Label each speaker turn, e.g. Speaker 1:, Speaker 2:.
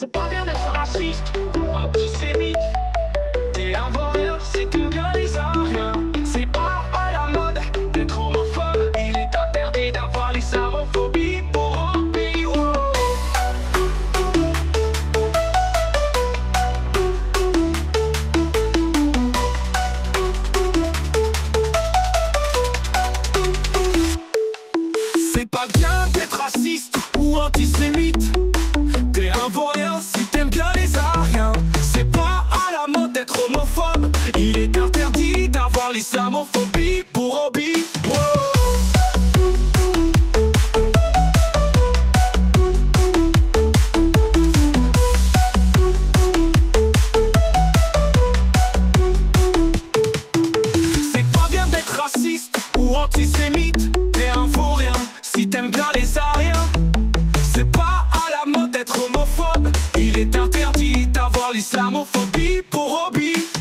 Speaker 1: C'est pas bien d'être raciste ou antisémite. T'es un voleur si tu viens les Ariens. C'est pas à la mode d'être homophobe. Il est interdit d'avoir l'islamophobie pour obéir. C'est pas bien d'être raciste ou antisémite. T'es un vaurien si t'aimes bien les Ariens. C'est pas à la mode d'être homophobe. Il est interdit d'avoir l'islamophobie pour hobby. C'est pas bien d'être raciste ou antisémite. T'es un vaurien si t'aimes bien les Ariens. C'est pas à la mode d'être homophobe. Il est interdit d'avoir l'islamophobie pour hobby.